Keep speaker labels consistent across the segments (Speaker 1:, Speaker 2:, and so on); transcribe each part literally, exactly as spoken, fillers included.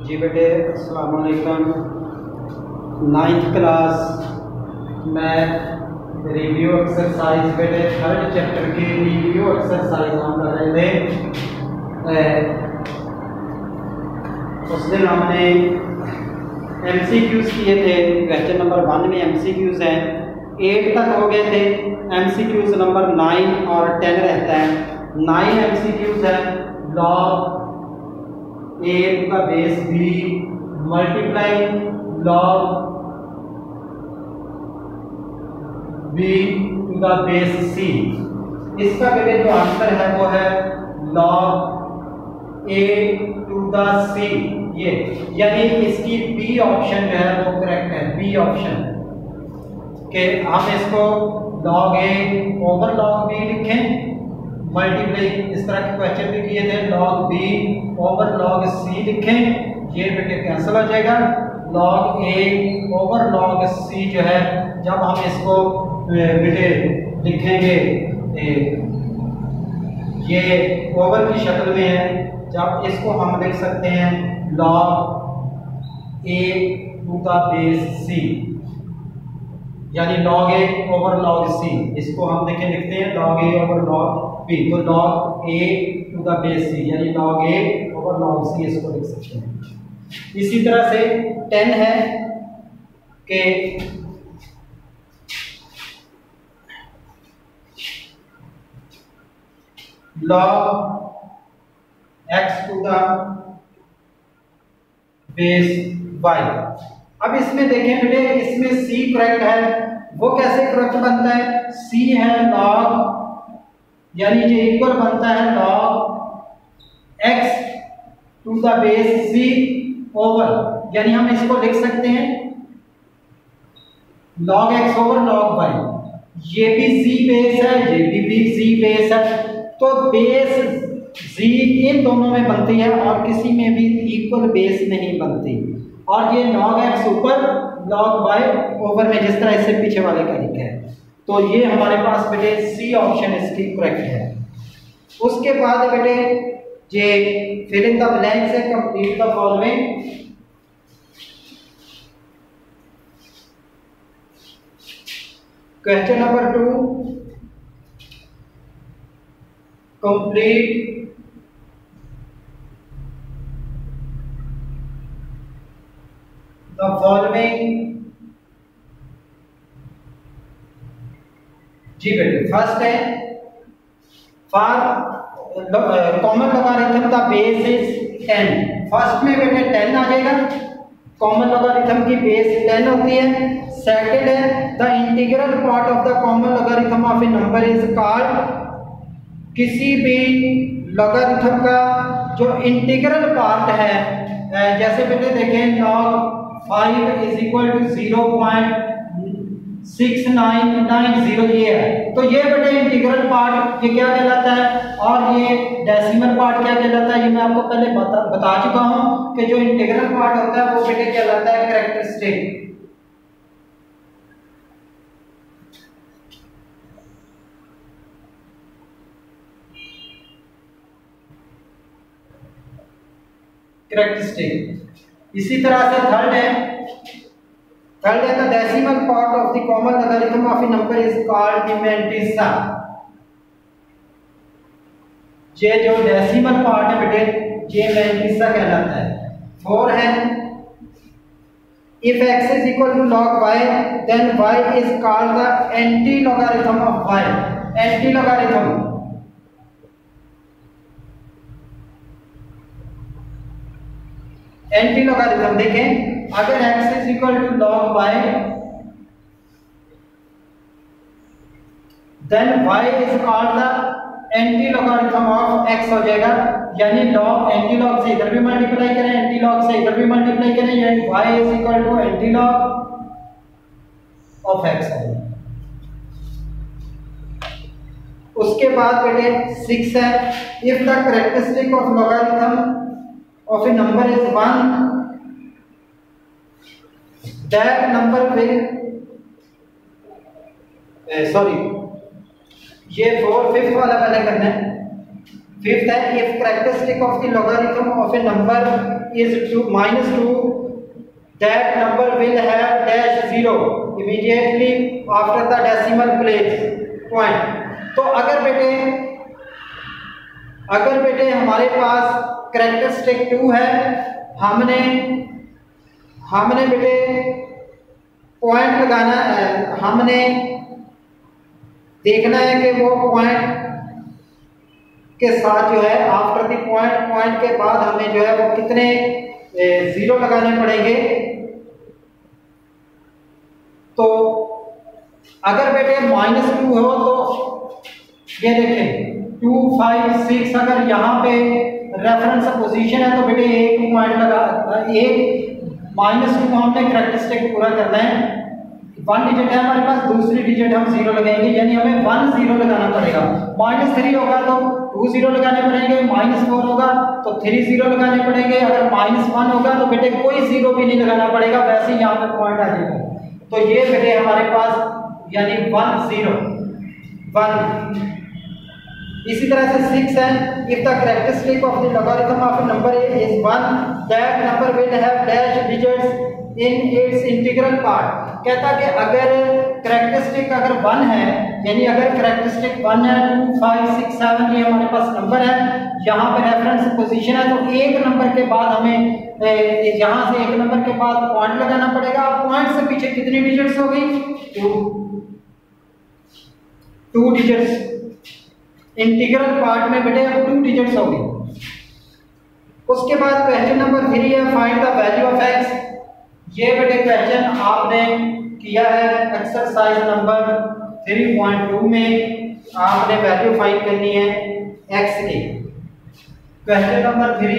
Speaker 1: जी बेटे अस्सलाम वालेकुम। Ninth class math review exercise बेटे थर्ड चैप्टर की रिव्यू एक्सरसाइज हम कर रहे थे। उस दिन हमने एमसीक्यूज किए थे। क्वेश्चन नंबर वन में एमसीक्यूज हैं, एट तक हो गए थे। एमसीक्यूज नंबर नाइन और टेन रहता है। नाइन एमसीक्यूज है लॉग ए का base B multiply log B to the base C. इसका बेटे जो आंसर है वो है log A to the C, ये यानी इसकी बी ऑप्शन जो है वो करेक्ट है। बी ऑप्शन के हम इसको log A over log B लिखें, मल्टीप्लाई इस तरह के क्वेश्चन भी किए थे। Log B over log C लिखें, ये बेटे कैंसिल हो जाएगा। Log A over log C जो है जब हम इसको बेटे लिखेंगे ये ओवर की शक्ल में है, जब इसको हम लिख सकते हैं log A to the base C, यानी log A over log C. इसको हम देखें लिखते हैं log A over log B, तो log A to the base C यानी log A over log C इसको लिख सकते हैं। इसी तरह से टेन है कि log X to the base Y. अब इसमें देखें बेटे, इसमें सी करेक्ट है। वो कैसे करेक्ट बनता है? सी है लॉग यानी जो इक्वल बनता है log X to the base C over, यानी हम इसको लिख सकते हैं log X over log Y. ये भी सी बेस है, ये भी, भी सी बेस है, तो बेस जी इन दोनों में बनती है और किसी में भी इक्वल बेस नहीं बनती। और ये लॉग एक्स ऊपर लॉग वाई ओवर में, जिस तरह इससे पीछे वाले का लिखा है, तो ये हमारे पास बेटे सी ऑप्शन इसकी करेक्ट है। उसके बाद बेटे ये फिल इन द ब्लैंक्स है, complete the following. Question number two, complete the following. जी बेटे फर्स्ट है for common logarithm the base is ten. First में बेटे टेन आ जाएगा, कॉमन लोगारिथम की बेस टेन होती है। सेकंड है the integral part of the common logarithm of a number is called. किसी भी लोगारिथम का जो इंटीग्रल पार्ट है, जैसे बेटे देखें log five is equal to zero point six nine nine zero, ये है, तो ये बेटे इंटीग्रल पार्ट ये क्या कहलाता है, और ये डेसिमल पार्ट क्या कहलाता है, ये मैं आपको पहले बता बता चुका हूं कि जो इंटीग्रल पार्ट होता है वो बेटे कहलाता है कैरेक्टरिस्टिक। कैरेक्टरिस्टिक। इसी तरह से थर्ड है थर्ड है the decimal part of the common logarithm of a number is called the mantissa. ये जो डेसिमल पार्ट है बेटे ये मैंटिसा कहलाता है। फोर है if x is equal to log y then y is called the anti logarithm of y। Anti logarithm anti logarithm देखें, अगर x is equal to log y then y is called the anti logarithm of x हो जाएगा, यानी log anti log से इधर भी multiply करें, anti log से इधर भी मल्टीप्लाई करें, यानी y is equal to anti log of x है। उसके बाद बेटे सिक्स है if the characteristic of logarithm of a number is one that number will sorry uh, ये फोर फिफ्थ वाला पहले करना है। फिफ्थ है if characteristic of the logarithm of a number is two minus two that number will have dash zero immediately after the decimal place point. तो अगर बेटे अगर बेटे हमारे पास कैरेक्टरिस्टिक टू है, हमने हमने बेटे पॉइंट लगाना है, हमने देखना है कि वो पॉइंट के साथ जो है आफ्टर द पॉइंट पॉइंट के बाद हमें जो है वो कितने जीरो लगाने पड़ेंगे। तो अगर बेटे माइनस टू हो तो ये देखें टू फाइव सिक्स, अगर यहाँ पे रेफरेंस पोजीशन है तो बेटे एक पॉइंट लगा, एक माइनस टू हमने कैरेक्टरिस्टिक पूरा करना है। वन डिजिट है हमारे पास, दूसरी डिजिट हम जीरो लगाएंगे, यानी हमें वन जीरो लगाना पड़ेगा। माइनस थ्री होगा तो टू जीरो लगाने पड़ेंगे, माइनस फोर होगा तो थ्री जीरो लगाने पड़ेंगे, अगर माइनस वन होगा तो बेटे कोई जीरो भी नहीं लगाना पड़ेगा, वैसे ही यहाँ पे पॉइंट आ जाएगा। तो ये बेटे हमारे पास यानी वन जीरो वन। इसी तरह से सिक्स है if the characteristic of the logarithm of a number is one that number will have dash digits in its integral part. कहता कि अगर कैरेक्टरिस्टिक अगर वन है, यानी अगर कैरेक्टरिस्टिक वन है, टू फाइव सिक्स सेवन ये हमारे पास नंबर है, यहाँ पे रेफरेंस पोजीशन है, तो एक नंबर के बाद हमें यहाँ से एक नंबर के बाद पॉइंट लगाना पड़ेगा। पॉइंट से पीछे कितनी डिजिट्स हो गई? Two two digits. Integral part में बेटे अब टू डिजिट्स हो गई। उसके बाद क्वेश्चन नंबर थ्री है find the value of X. ये बेटे क्वेश्चन आपने किया है exercise number three point two में, आपने वैल्यू फाइंड करनी है एक्स की। क्वेश्चन नंबर थ्री,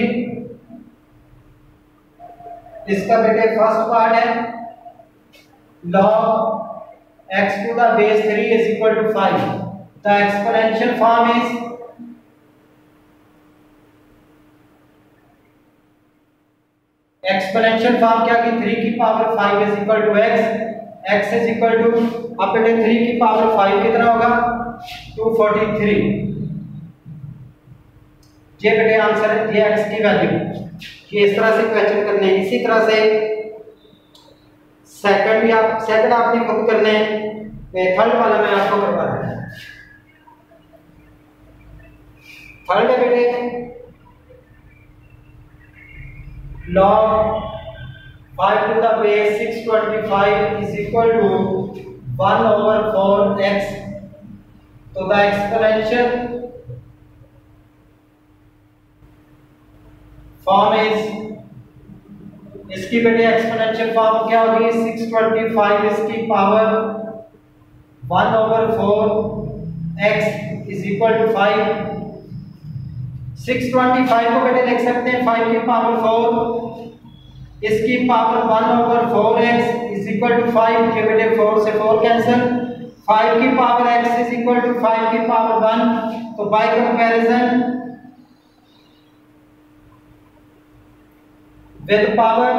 Speaker 1: इसका बेटे फर्स्ट पार्ट है log x to the base three is equal to five. The exponential form is exponential form क्या कि थ्री की power five is equal to X, X is equal to, अब बेटे three की power five कितना होगा? Two forty three. ये बेटे आंसर है, ये एक्स की वैल्यू। ये इस तरह से क्वेश्चन करने हैं। इसी तरह से सेकंड भी आप सेकंड आपने खुद करने हैं, थर्ड वाला मैं आपको करवा दूंगा। थर्ड है बेटे log five to the base six twenty five is equal to one over four x। तो the exponential form is, इसकी बेटे एक्सपोनेंशियल फॉर्म क्या होगी? सिक्स ट्वेंटी फाइव इसकी power one over four x is equal to five. Six twenty five को बेटे लिख सकते हैं फाइव की पावर फोर, इसकी power one over four X is equal to five. ये बेटे फोर से फोर कैंसिल, फाइव की power X is equal to five की पावर वन। तो by comparison with power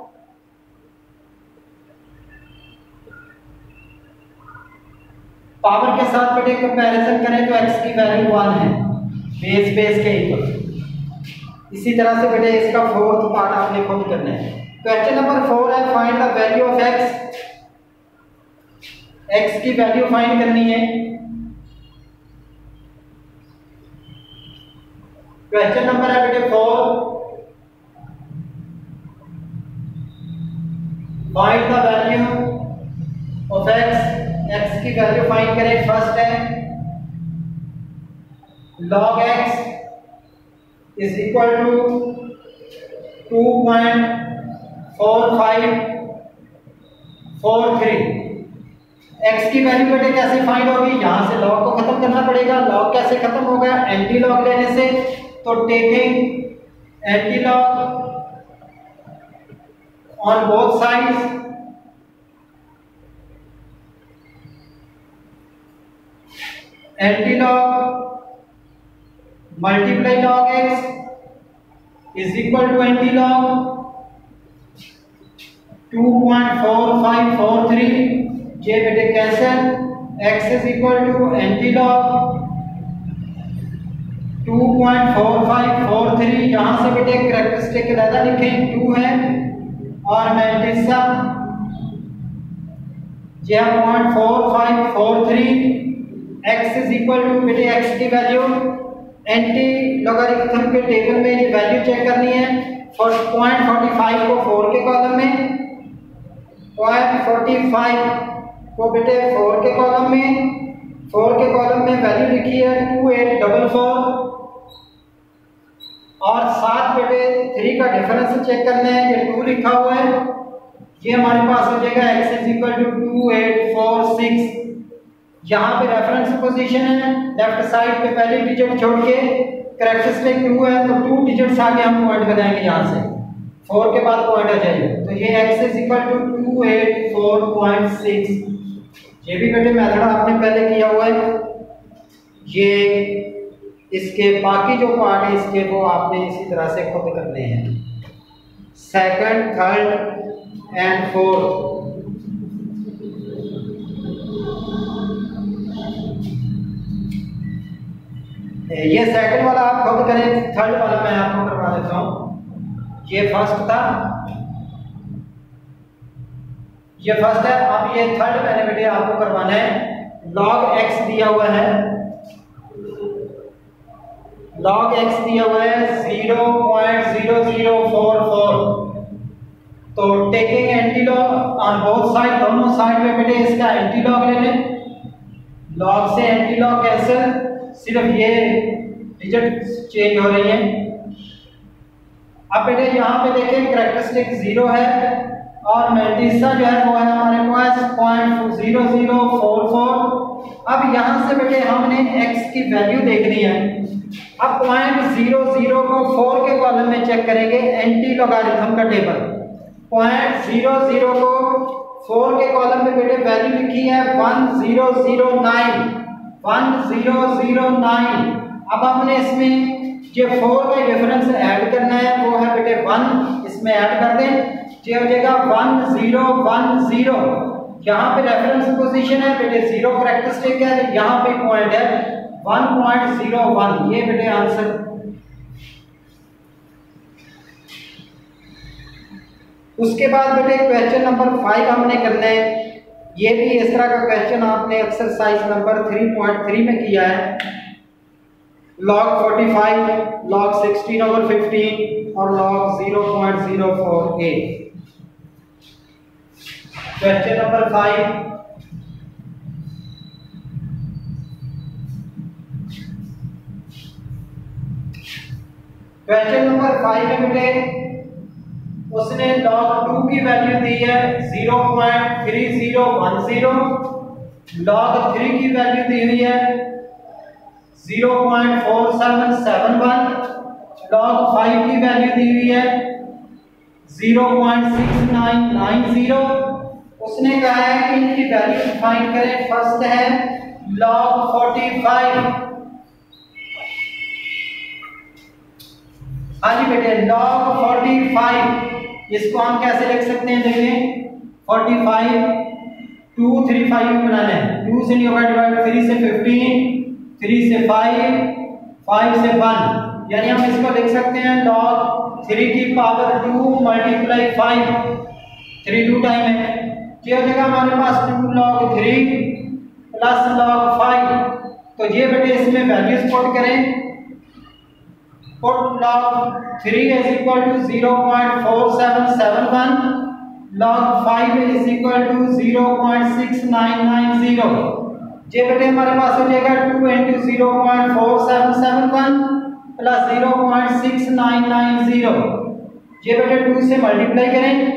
Speaker 1: power के साथ बेटे कंपैरिजन करें तो एक्स की वैल्यू वन है, बेस बेस के इक्वल। इसी तरह से बेटे इसका फोर्थ पार्ट आपने खुद करना है। क्वेश्चन नंबर फोर है find the value of X. X की वैल्यू फाइंड करनी है। क्वेश्चन नंबर है बेटे four, find the value of X. X की वैल्यू फाइंड करें। फर्स्ट है log x is equal to two point four five four three. x की value बेटे कैसे फाइंड होगी? यहां से log को खत्म करना पड़ेगा। log कैसे खत्म होगा? एंटी log लेने से। तो taking anti log on both sides, anti log multiply log x is equal to anti log two point four five four three. ये बेटे cancel, x is equal to anti log two point four five four three, यहाँ से बेटे characteristic ज़्यादा लिखें to है, और mantissa यह point four five four three, X is equal to बेटे एक्स की वैल्यू एंटी लॉगरिथम के टेबल में ये वैल्यू चेक करनी है। पॉइंट फोर्टी फाइव को फोर के कॉलम में, पॉइंट फोर्टी फाइव को बेटे फोर के कॉलम में, फोर के कॉलम में वैल्यू लिखी है टू एट डबल फोर, और साथ बेटे थ्री का डिफरेंस चेक करना है, ये टू लिखा हुआ है, ये हमारे पास हो जाएगा x is equal to two eight four six. यहाँ पे रेफरेंस पोजीशन है, लेफ्ट साइड पे पहले डिजिट छोड़ के कैरेक्टरिस्टिक टू है, तो टू डिजिट्स आगे हम पॉइंट बनाएंगे, यहाँ से फोर के बाद पॉइंट आ जाएगा, तो ये x is equal to two eight four point six. ये भी बेटे मेथड आपने पहले किया हुआ है। ये इसके बाकी जो पार्ट है इसके वो आपने इसी तरह से खुद करने हैं, सेकंड, थर्ड एंड फोर्थ। ये सेकंड वाला आप खुद करें, थर्ड वाला मैं आपको करवा देता हूँ। ये फर्स्ट था, ये फर्स्ट है, अब ये थर्ड मैंने बेटे आपको करवाना है। लॉग एक्स दिया हुआ है, लॉग एक्स दिया हुआ है zero point zero zero four four, तो taking anti log on both side, दोनों साइड में बेटे इसका एंटी लॉग ले लें, लॉग से एंटी लॉग कैंसिल, सिर्फ ये डिजिट चेंज हो रही है। अब बेटे यहाँ पे देखें कैरेक्टरिस्टिक जीरो है और मैंटिसा जो है वो है हमारे पास point zero zero four four. अब यहाँ से बेटे हमने x की वैल्यू देखनी है। अब पॉइंट जीरो जीरो को फोर के कॉलम में चेक करेंगे, एंटी लॉगरिथम का टेबल। पॉइंट जीरो जीरो को फोर के कॉलम में बेटे वैल्यू लिखी है one zero zero nine, one zero zero nine. अब हमने इसमें जो फोर का डिफरेंस ऐड करना है वो है बेटे वन, इसमें ऐड कर दें, ये हो जाएगा वन जीरो वन जीरो। यहाँ पे रेफरेंस पोजीशन है बेटे जीरो कैरेक्टरिस्टिक है, यहाँ पे पॉइंट है वन पॉइंट जीरो वन। ये बेटे आंसर। उसके बाद बेटे क्वेश्चन नंबर फाइव हमने करना है। ये भी इस तरह का क्वेश्चन आपने exercise number three point three में किया है। Log forty five, log sixteen over fifteen और log zero point zero four eight. Question number five, question number five में बेटे उसने लॉग टू की वैल्यू दी है zero point three zero one zero, log three की वैल्यू दी हुई है zero point four seven seven one, log five की वैल्यू दी हुई है zero point six nine nine zero. उसने कहा है कि इनकी वैल्यू फाइंड करें। फर्स्ट है लॉग फोर्टी फाइव। हाँ जी बेटे, लॉग फोर्टी फाइव इसको हम कैसे लिख सकते हैं? देखिए forty five to three five बनाना है, टू से नहीं होगा डिवाइड, थ्री से फिफ्टीन, थ्री से फाइव, फाइव से वन, यानी हम इसको लिख सकते हैं लॉग थ्री की power two multiply five, three two time है, ये हो जाएगा हमारे पास two log three plus log five. तो ये बेटे इसमें वैल्यूज पुट करें। Put log three is equal to zero point four seven seven one, log five is equal to zero point six nine nine zero. ये बेटे हमारे पास हो जाएगा two into zero point four seven seven one plus zero point six nine nine zero. ये बेटे to से multiply करें,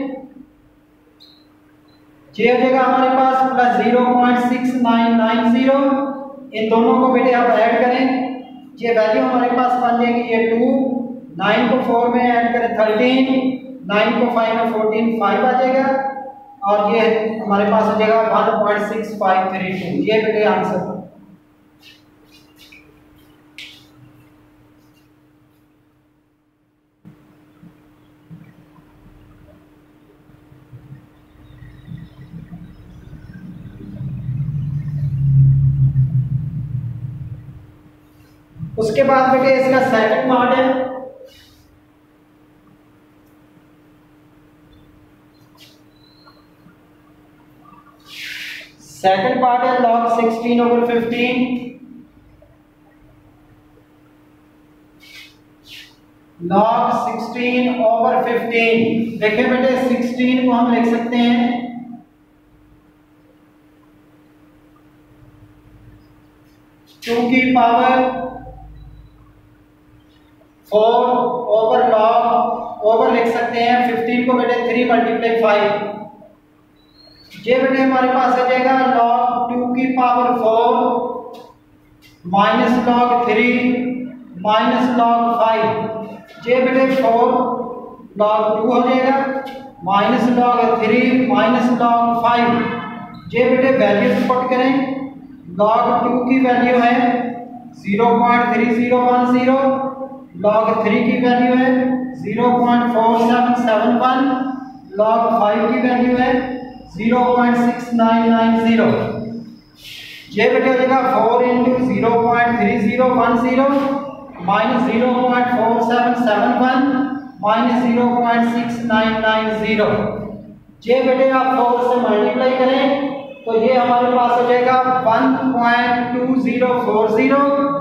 Speaker 1: ये हो जाएगा हमारे पास plus zero point six nine nine zero. इन दोनों को बेटे आप ऐड करें, ये वैल्यू हमारे पास बन जाएगी ये टू, नाइन को फोर में ऐड करें थर्टीन, नाइन को फाइव में फोर्टीन, फाइव आ जाएगा और ये हमारे पास हो जाएगा one point six five three two. ये बेटे आंसर। उसके बाद बेटे इसका सेकंड पार्ट है, सेकंड पार्ट है log sixteen over fifteen. Log sixteen over fifteen. देखिए बेटे सिक्सटीन को हम लिख सकते हैं टू की power four over log, over लिख सकते हैं फिफ्टीन को बेटे थ्री मल्टीप्लाई फाइव। ये बेटे हमारे पास आ जाएगा लॉग टू की power four minus log three minus log five. ये बेटे फोर लॉग टू हो जाएगा minus log three minus log five. ये बेटे वैल्यू पुट करें, लॉग टू की वैल्यू है zero point three zero one zero, log three की वैल्यू है zero point four seven seven one, log five की वैल्यू है zero point six nine nine zero. ये बेटे हो जाएगा four into zero point three zero one zero minus zero point four seven seven one minus zero point six nine nine zero. ये बेटे आप four से मल्टीप्लाई करें तो ये हमारे पास हो जाएगा one point two zero four zero,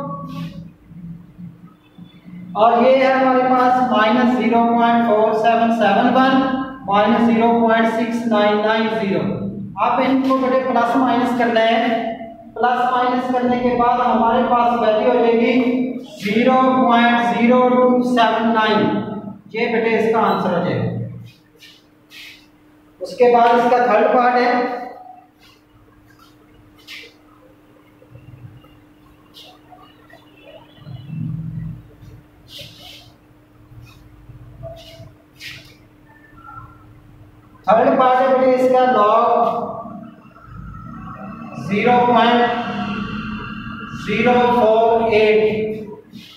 Speaker 1: और ये है हमारे पास minus zero point four seven seven one minus zero point six nine nine zero. आप इनको बेटे प्लस माइनस करना है, प्लस माइनस करने के बाद हमारे पास वैल्यू हो जाएगी zero point zero two seven nine. ये बेटे इसका आंसर हो जाएगा। उसके बाद इसका थर्ड पार्ट है थर्ड पार्ट है बेटे इसका log zero point zero four eight.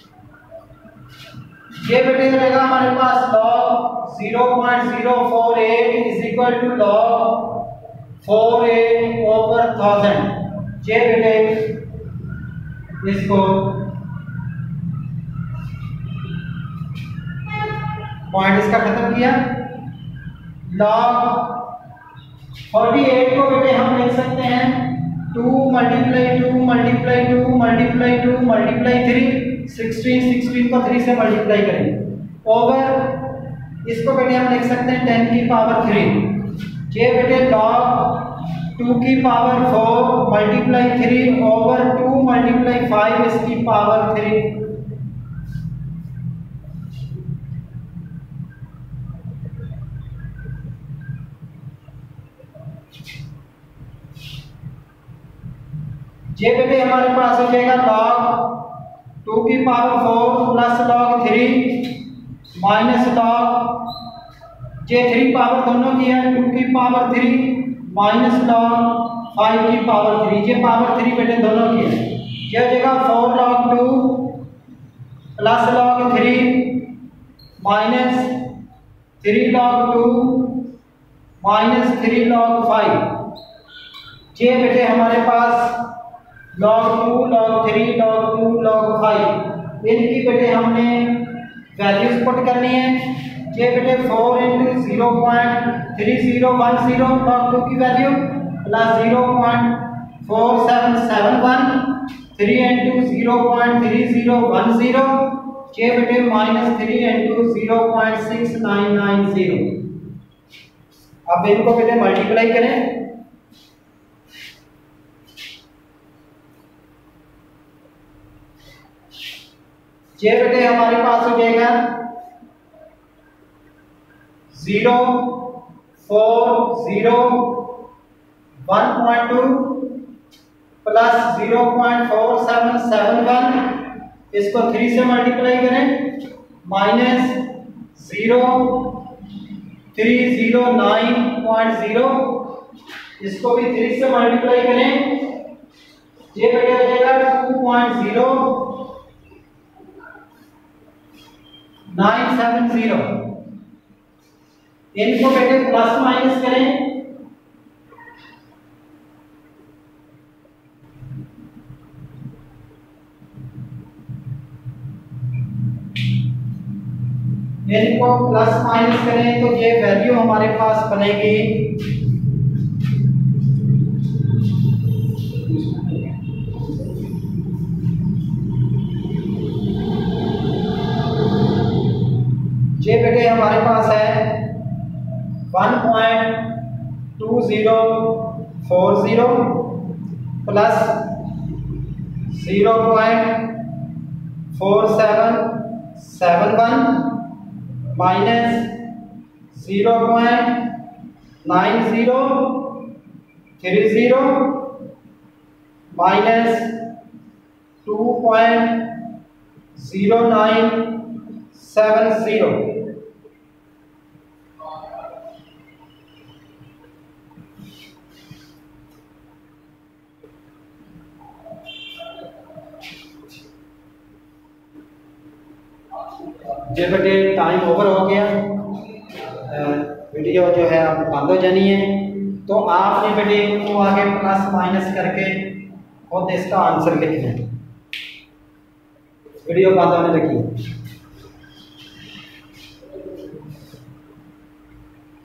Speaker 1: ये बेटे रहेगा हमारे पास log zero point zero four eight is equal to log four eight over thousand. ये बेटे इसको पॉइंट इसका खत्म किया। लॉग फोर्टी एट को बेटे हम लिख सकते हैं two multiply two multiply two multiply two multiply three, sixteen sixteen को थ्री से मल्टीप्लाई करें ओवर इसको बेटे हम लिख सकते हैं टेन की पावर थ्री। ये बेटे लॉग टू की power four multiply three over two multiply five इसकी पावर थ्री। ये बेटे हमारे पास हो जाएगा लॉग टू की power four plus log three minus log ये थ्री पावर दोनों की है टू की power three minus log five की पावर थ्री। ये पावर थ्री बेटे दोनों की है। ये हो जाएगा four log two plus log three minus three log to minus three log five. ये बेटे हमारे पास log two log three log two log five इनकी बेटे हमने वैल्यूज पुट करनी है। ये बेटे four into zero point three zero one zero log two की value plus zero point four seven seven one three into zero point three zero one zero. ये बेटे minus three into zero point six nine nine zero. अब इनको बेटे multiply करें। ये बेटे हमारे पास हो जाएगा zero four zero one point two plus zero point four seven seven one, इसको थ्री से मल्टीप्लाई करें minus zero three zero nine point zero, इसको भी थ्री से मल्टीप्लाई करें। ये बेटे हो जाएगा two point zero nine seven zero. इनको बेटे प्लस माइनस करें। इनको प्लस माइनस करें तो ये वैल्यू हमारे पास बनेगी ये बेटे हमारे पास है one point two zero four zero plus zero point four seven seven one minus zero point nine zero three zero minus two point zero nine seven zero. ये बेटे टाइम ओवर हो गया, वीडियो जो है अब बंद हो जानी है। तो आपने बेटे इनको आगे प्लस माइनस करके खुद इसका आंसर लिखना है। वीडियो बंद होने लगी।